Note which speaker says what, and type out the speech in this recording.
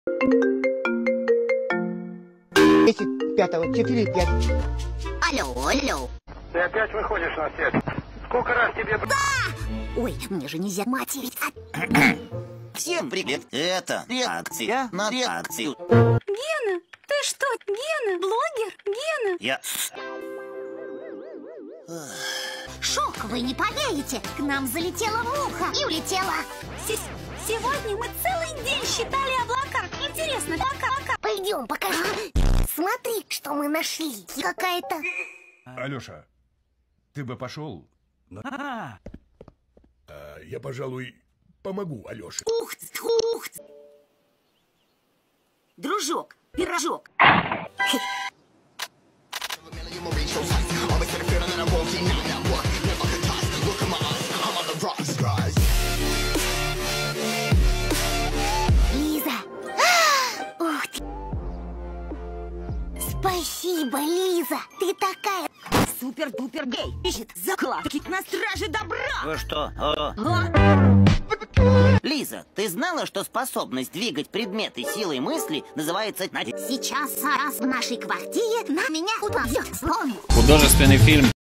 Speaker 1: 10 пятого, 4, 5.
Speaker 2: Алло.
Speaker 3: Ты опять выходишь на свет? Сколько раз тебе...
Speaker 2: Ой, мне же нельзя материть.
Speaker 4: Всем привет! Это реакция на реакцию.
Speaker 2: Гена, ты что, Гена? Блогер? Гена?
Speaker 4: Я...
Speaker 2: Шок, вы не поверите. К нам залетела муха и улетела. Сегодня мы целый день считали облака. Интересно, облака. Пойдем, покажу. Смотри, что мы нашли. Какая-то...
Speaker 5: Алёша, ты бы пошел?
Speaker 6: Я, пожалуй, помогу Алёше.
Speaker 2: Ух ты. Дружок, пирожок. Лиза. Ух ты. Спасибо, Лиза. Ты такая... Супер-дупер гей. Ищет закладки на страже добра.
Speaker 4: Вы что? Лиза, ты знала, что способность двигать предметы силой мысли называется...
Speaker 2: Сейчас раз в нашей квартире на меня упадет слон.
Speaker 7: Художественный фильм